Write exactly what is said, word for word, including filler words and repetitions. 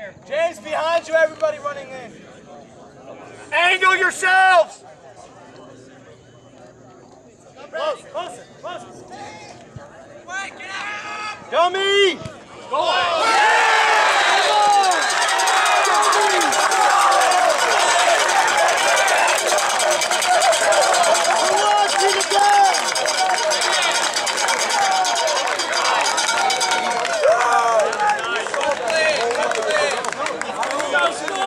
James, behind you, everybody running in. Angle yourselves! Close, closer, closer. Dummy! Go ahead.